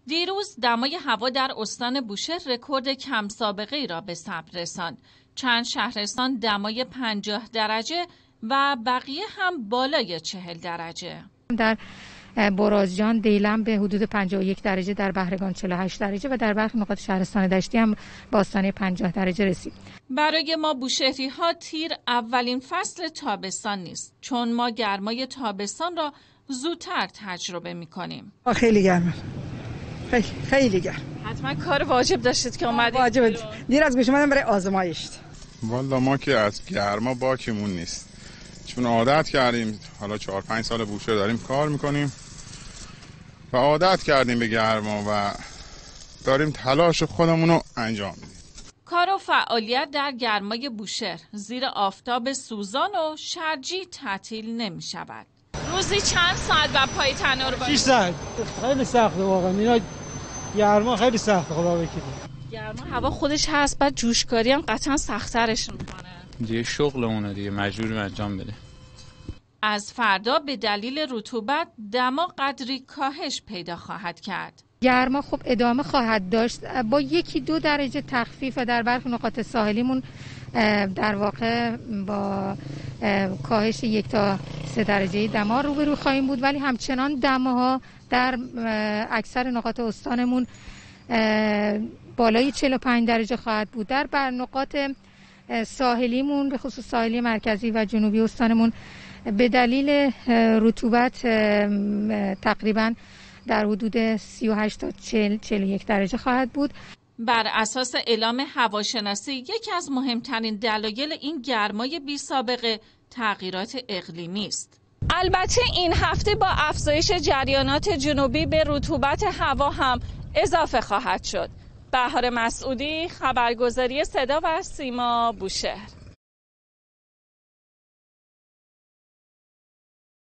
دیروز دمای هوا در استان بوشهر رکورد کم سابقه ای را به ثبت رساند. چند شهرستان دمای 50 درجه و بقیه هم بالای 40 درجه. در برازجان دیلم به حدود 51 درجه، در بهرگان 48 درجه و در برخی نقاط شهرستان دشتی هم به آستانه 50 درجه رسید. برای ما بوشهری ها تیر اولین فصل تابستان نیست، چون ما گرمای تابستان را زودتر تجربه می کنیم. خیلی گرمه، خیلی گرم. حتما کار واجب داشتید که اومدید. واجب دیر از گوش اومدم برای آزمایش. والا ما که از گرما باکمون نیست، چون عادت کردیم. حالا 4-5 سال بوشهر داریم کار میکنیم و عادت کردیم به گرما و داریم تلاش خودمون رو انجام میدیم. کار و فعالیت در گرمای بوشهر زیر آفتاب سوزان و شرجی تعطیل نمی شود. روزی چند ساعت بر پای تنور باشید؟ 6 ساعت. خیلی سخته واقعا. اینا گرما خیلی سخته، خدا وکیلی. گرما هوا خودش هست، بعد جوشکاری هم قطعا سخت‌ترش میکنه. دیگه شغلمونه دیگه، مجبوریم انجام بده. از فردا به دلیل رطوبت دما قدری کاهش پیدا خواهد کرد. گرما خب ادامه خواهد داشت با 1-2 درجه تخفیف و در برخی نقاط ساحلیمون در واقع با کاهش 1 تا 3 درجه دما روبرو خواهیم بود، ولی همچنان دماها در اکثر نقاط استانمون بالای 45 درجه خواهد بود. در نقاط ساحلیمون به خصوص ساحلی مرکزی و جنوبی استانمون به دلیل رطوبت تقریباً در حدود 38 تا 41 درجه خواهد بود. بر اساس اعلام هواشناسی یکی از مهمترین دلایل این گرمای بی سابقه تغییرات اقلیمی است. البته این هفته با افزایش جریانات جنوبی به رطوبت هوا هم اضافه خواهد شد. بهار مسعودی، خبرگزاری صدا و سیما، بوشهر.